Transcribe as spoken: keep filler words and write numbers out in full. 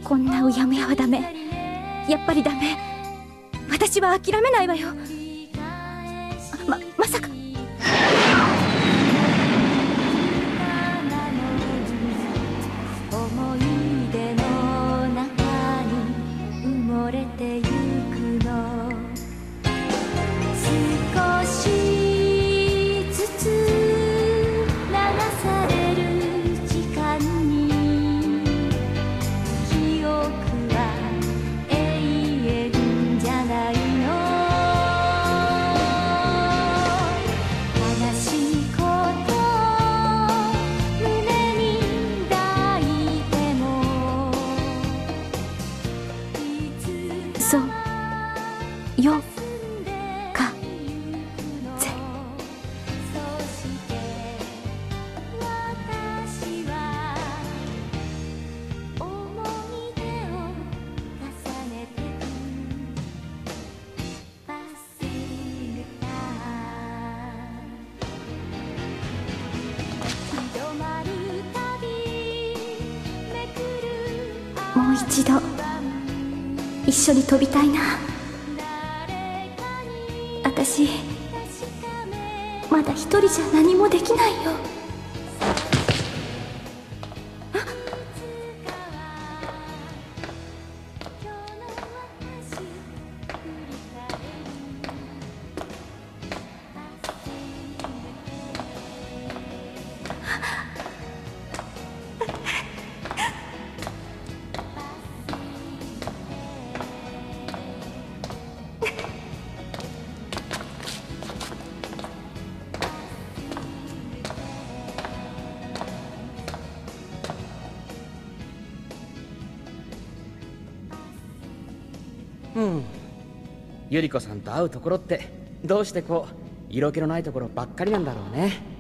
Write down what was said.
こんなうやむやはダメ。やっぱりダメ。私は諦めないわよ。ままさか。思い出の中に埋もれてゆくの。少しずつ流される時間に記憶は永遠じゃないの。悲しいこと胸に抱いてもそうよかぜ。もう一度一緒に飛びたいな。私まだ一人じゃ何もできないよ。 うん、ゆり子さんと会うところってどうしてこう色気のないところばっかりなんだろうね。